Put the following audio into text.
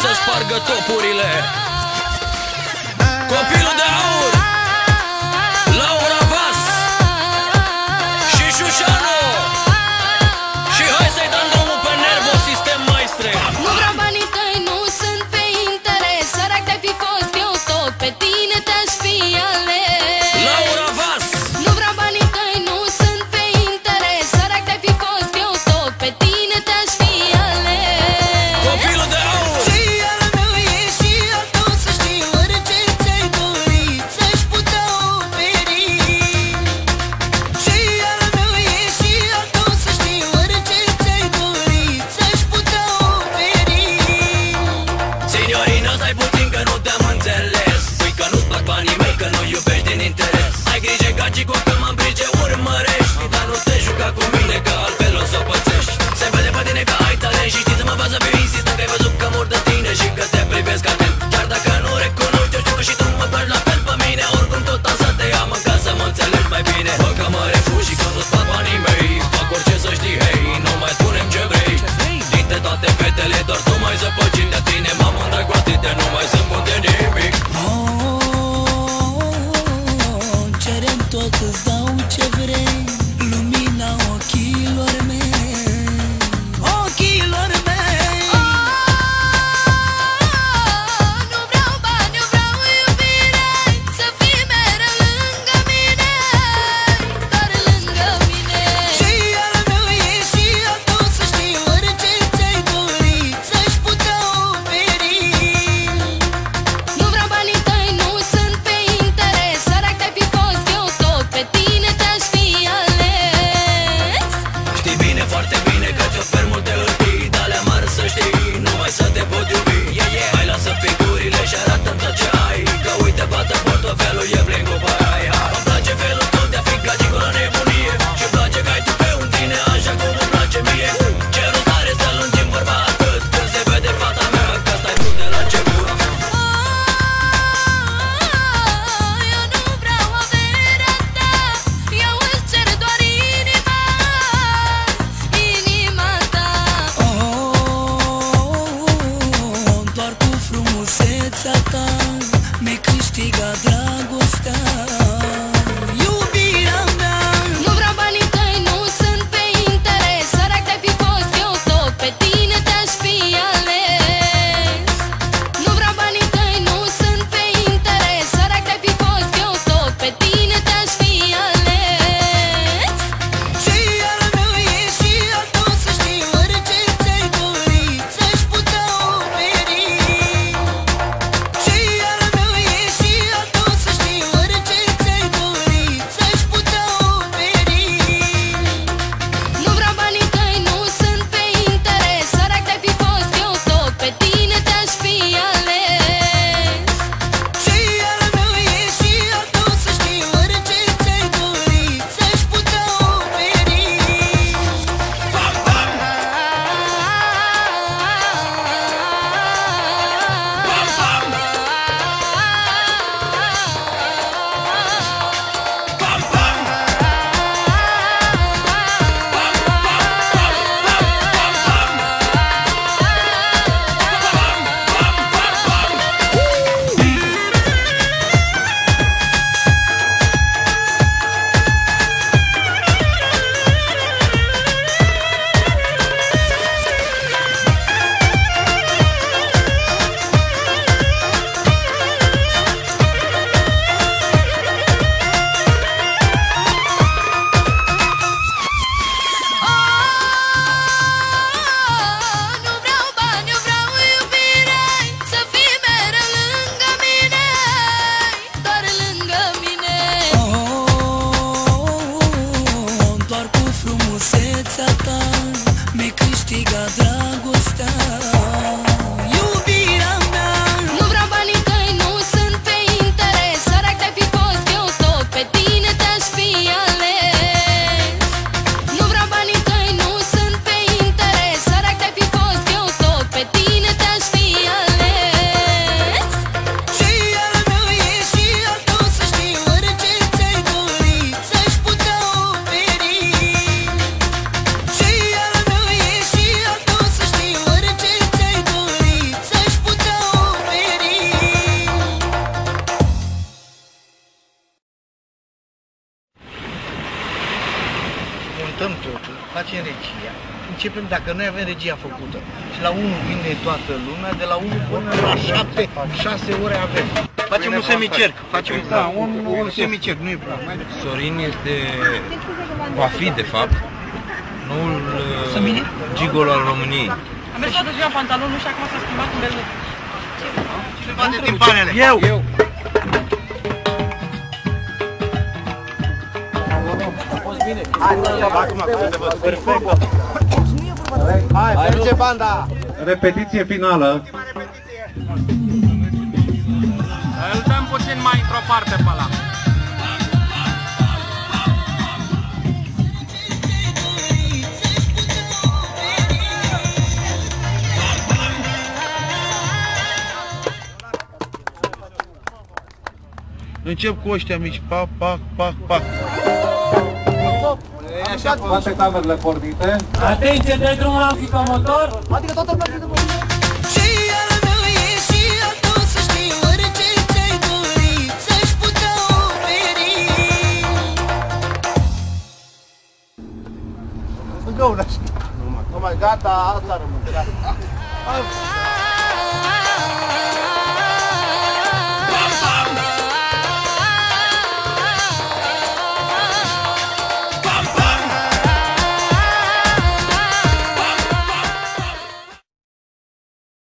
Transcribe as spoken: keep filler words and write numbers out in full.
să spargă topurile. Copilul de aur, Laura Vas și Șușanu. Și hai să-i dăm drumul pe Nervo System, maestre. Nu vreau banii tăi, nu sunt pe interes. Sărac te-ai fi fost, eu tot pe tine te-aș fi ales. Laura Vas. Nu vreau banii tăi, nu sunt pe interes. Sărac te-ai fi fost, eu tot pe tine te-aș fi ales. Copilul de aur. Stai puțin că nu te-am înțeles. Spui că nu-ți plac banii mei, că nu iubești din interes. Ai grijă ca Gico că mă îmbrige urmărești. Dar nu te juca cu mine că altfel o să o pățești. Se vede pe tine că ai talent și știi să mă faci să fiu insistent. Că ai văzut că mor de tine și că te privesc atent. Chiar dacă nu recunoști, eu știu că și tu mă faci la fel pe mine. Oricum tot am să te am în ca să mă înțelegi mai bine. Bă că mă refugi și că nu-ți plac banii mei. Fac orice să știi, hei, nu mai spune-mi ce vrei. Dintre toate fetele doar tu mai zăpăcit de tine. M-am îndrăgostit de nu mai sunt bun de nimic. Oh, cerem tot, îți dau ce vrei. Lumina ochilor mei, ochilor mei. Oh, nu vreau bani, eu vreau iubire. Să fii mereu lângă mine, doar lângă mine. Și al meu e și al tău, să știi orice ți-ai dorit să-și putea oferi. Nu vreau banii tăi, nu sunt pe interes. Sărac te-ai fi fost, eu tot pe tine te-aș fi ales. Știi bine, foarte bine că ți ofer multe hârtii. Dar le amar să știi, numai să te pot iubi. Hai lasă figurile și arată-mi tot ce ai. Că uite, bată portofelul, e plin cu bani. Îmi place felul tău de a fi ca Gico la nebunie. Și-mi place că ai tu pe un tine așa cum îmi place mie. Ce rost are să lungim vorba atât când se vede fata mea că stai tu de la început. Eu nu vreau averea ta, eu îți cer doar inima, inima ta. Oh, doar cu frumusețea ta mi-ai câștigat dragostea, iubirea mea. Nu vreau banii tăi, nu sunt pe interes. Sărac te-ai fi fost, eu tot pe tine te-aș fi ales. Nu vreau banii tăi, nu sunt pe interes. Sărac te-ai fi fost, eu tot pe tine te-aș fi ales. Și al meu e și al tău, să știi orice ți-ai dorit să-și putea oferi. Și al meu e și al tău, să știi orice ți-ai dorit să-și putea oferi. Nu vreau banii tăi, nu sunt pe interes. Sărac te-ai fi fost, eu tot pe tine te-aș fi ales. Și al meu e și al tău, să știi orice ți-ai dorit să-și putea oferi. Nu vreau bani, eu vreau iubire. Să fii mereu lângă mine, doar lângă mine. Oh, doar cu frumusețea ta mi-ai câștigat dragostea, iubirea mea. Nu vreau banii tăi, nu sunt pe interes. Sărac te-ai fi fost, eu tot pe tine te-aș fi ales. Nu vreau banii tăi, nu sunt pe interes. Sărac te-ai fi fost, eu tot pe tine te-aș fi ales. Și al meu e și al tău, să știi orice ți-ai dorit să-și putea oferi. Și al meu e și al tău, să știi orice începem, dacă noi avem regia făcută și la unu vine toată lumea, de la unu până la șapte, șase ore avem. Facem un semicerc, facem da, un, un semicerc, nu e prea. Sorin este, va fi de fapt, noul uh, gigolo al României. Am mers toată ziua pantalonul și acum s-a schimbat în belul. Cineva de timpanele. Eu! Eu! Hai să luăm acum, să văd. Perfect. Hai, merge banda! Repetiție finală. Îl dăm puțin mai într-o parte pe ăla. Încep cu ăștia mici, pac, pac, pac, pac. Toate camerele pornite. Atenție, dai drumul la psicomotor. Adică toată lumea de băieți. Și al meu e și al tău, să știi orice ți-ai dorit, să-și putea oferi. Încă una. Numai, gata, asta rămâne, gata.